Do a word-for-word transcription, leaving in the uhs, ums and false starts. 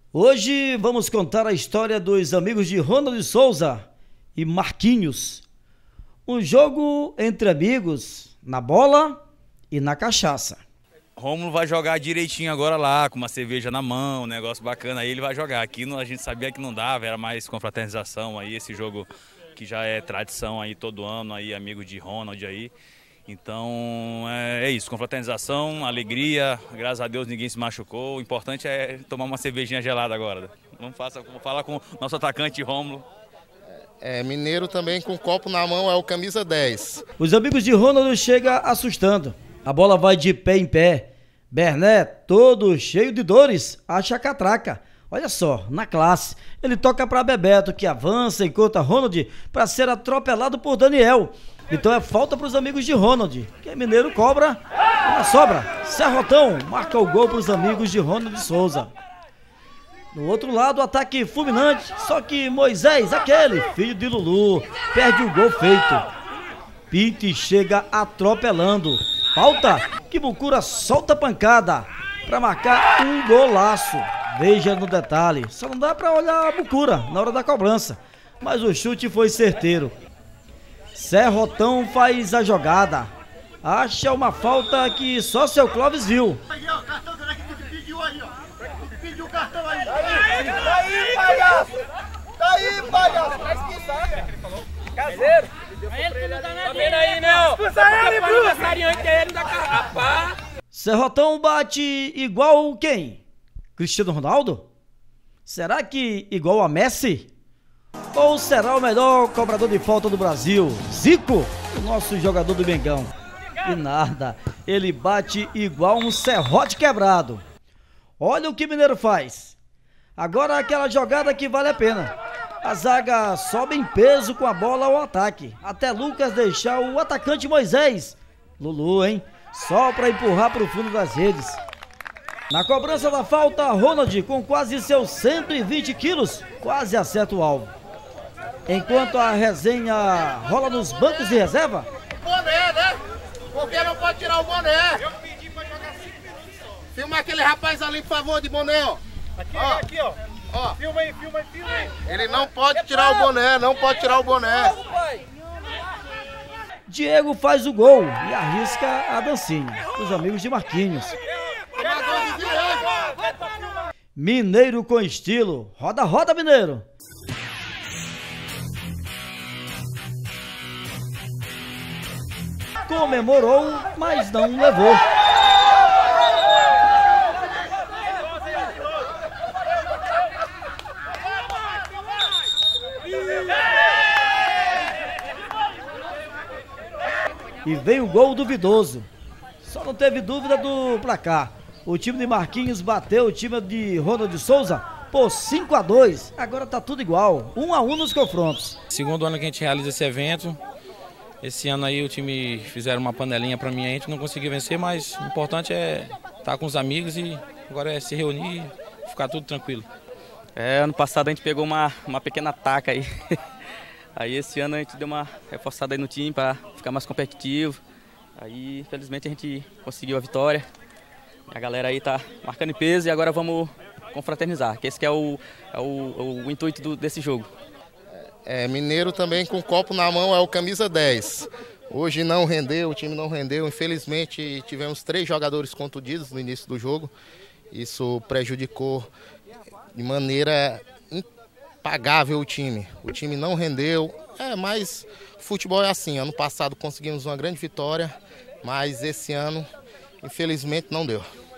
Hoje vamos contar a história dos amigos de Ronald Souza e Marquinhos. Um jogo entre amigos, na bola e na cachaça. Rômulo vai jogar direitinho agora lá, com uma cerveja na mão, um negócio bacana, aí ele vai jogar. Aqui a gente sabia que não dava, era mais confraternização aí, esse jogo que já é tradição aí todo ano, aí amigo de Ronald aí. Então é, é isso, confraternização, alegria, graças a Deus ninguém se machucou. O importante é tomar uma cervejinha gelada agora. Vamos faça, vou falar com o nosso atacante Rômulo. É, mineiro também com copo na mão é o camisa dez. Os amigos de Ronald chegam assustando. A bola vai de pé em pé. Berné, todo cheio de dores, acha a catraca. Olha só, na classe, ele toca para Bebeto, que avança enquanto a Ronald para ser atropelado por Daniel. Então é falta para os amigos de Ronald, que mineiro cobra e na sobra. Serrotão marca o gol para os amigos de Ronald Souza. No outro lado, ataque fulminante, só que Moisés, aquele, filho de Lulu, perde o gol feito. Pinte chega atropelando. Falta, que Bucura solta a pancada para marcar um golaço. Veja no detalhe, só não dá para olhar a Bucura na hora da cobrança, mas o chute foi certeiro. Serrotão faz a jogada, acha uma falta que só seu Clóvis viu. Aí, ó, cartão que pediu aí, ó. Pediu o cartão aí. Tá aí, palhaço! Tá aí, palhaço! Caseiro! Tá vendo aí, né? Expulsa ele, Bruno! Aniversariante é ele da carrapá! Serrotão bate igual quem? Cristiano Ronaldo? Será que igual a Messi? Ou será o melhor cobrador de falta do Brasil, Zico, o nosso jogador do Mengão? E nada, ele bate igual um serrote quebrado. Olha o que o mineiro faz. Agora aquela jogada que vale a pena. A zaga sobe em peso com a bola ao ataque, até Lucas deixar o atacante Moisés. Lulu, hein? Só para empurrar para o fundo das redes. Na cobrança da falta, Ronald, com quase seus cento e vinte quilos, quase acerta o alvo. Enquanto a resenha rola nos bancos de reserva. Boné, né? Porque não pode tirar o boné. Eu pedi pra jogar cinco minutos só. Filma aquele rapaz ali, por favor, de boné, ó. Aqui, ó. Aqui, ó. Ó. Filma aí, filma aí, filma aí. Ele não pode tirar o boné, não pode tirar o boné. Diego faz o gol e arrisca a dancinha. Os amigos de Marquinhos. Mineiro com estilo. Roda, roda, mineiro. Comemorou, mas não levou. E vem o gol duvidoso. Só não teve dúvida do placar. O time de Marquinhos bateu o time de Ronald Souza por cinco a dois. Agora tá tudo igual, um a um nos confrontos. Segundo ano que a gente realiza esse evento. Esse ano aí o time fizeram uma panelinha para mim, a gente não conseguiu vencer, mas o importante é estar com os amigos e agora é se reunir e ficar tudo tranquilo. É, ano passado a gente pegou uma, uma pequena taca aí. Aí esse ano a gente deu uma reforçada aí no time para ficar mais competitivo. Aí infelizmente a gente conseguiu a vitória. A galera aí tá marcando em peso e agora vamos confraternizar, que esse que é o, é o, o intuito do, desse jogo. É, mineiro também com copo na mão é o camisa dez. Hoje não rendeu, o time não rendeu. Infelizmente tivemos três jogadores contundidos no início do jogo. Isso prejudicou de maneira impagável o time. O time não rendeu. É, mas futebol é assim. Ano passado conseguimos uma grande vitória, mas esse ano infelizmente não deu.